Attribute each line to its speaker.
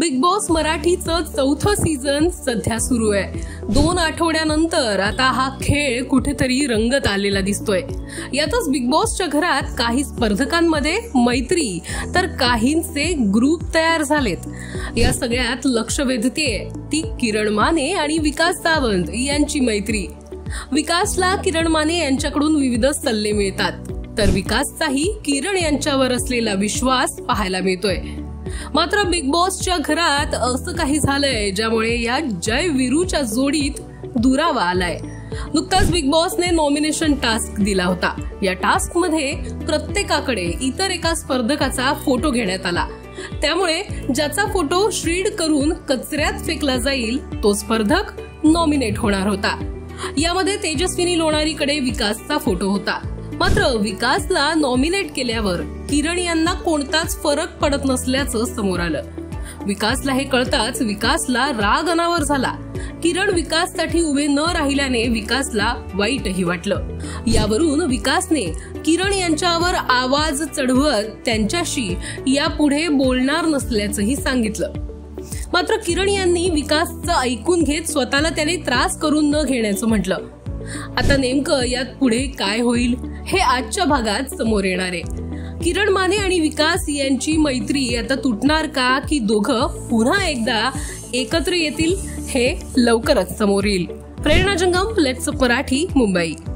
Speaker 1: Big boss मराठीचं चौथं season सध्या सुरू आहे। 2 आठवड्यानंतर आता हा खेळ कुठेतरी रंगत आलेला दिसतोय। यातच बिग बॉसच्या घरात काही स्पर्धकांमध्ये मैत्री तर काहींचे ग्रुप तयार झालेत। या सगळ्यात लक्ष वेधतेय ती किरण माने आणि विकास सावंत यांची मैत्री। विकासला किरण माने यांच्याकडून विविध सल्ले मिळतात, तर विकासचाही किरण यांच्यावर असलेला विश्वास पाहायला मिळतोय। मात्र बिग बॉसच्या घरात असं काही झालंय ज्यामुळे या जय वीरूच्या जोडीत दुरावा आलाय। नुकताच बिग बॉसने नॉमिनेशन टास्क दिला होता। या टास्क मध्ये प्रत्येकाकडे इतर एका स्पर्धकाचा फोटो घेण्यात आला, त्यामुळे ज्याचा फोटो श्रीड करून कचऱ्यात फेकला जाईल तो स्पर्धक नॉमिनेट होणार होता। यामध्ये तेजस्विनी लोणारीकडे विकासचा फोटो होता। मात्र विकासला नॉमिनेट केल्यावर किरण यांना कोणताच फरक पडत नसल्याचं समोर आलं। विकासला हे कळताच विकासला राग अनावर झाला। किरण विकाससाठी उभे न राहिल्याने विकासला वाईटही वाटलं। यावरून विकासने किरण यांच्यावर आवाज चढवत त्यांच्याशी यापुढे बोलणार नसल्याचंही सांगितलं। मात्र किरण यांनी विकासचं ऐकून घेत स्वतःला त्याने त्रास करून न घेण्याचं म्हटलं। आता नेमकं यात पुढे काय होईल हे आजच्या भागात समोर येणार आहे। किरण माने आणि विकास यांची मैत्री आता तुटणार का की दोघं पुन्हा एकदा एकत्र येतील हे लवकरच समोर येईल। प्रेरणा जंगम, लेट्स अप मराठी, मुंबई।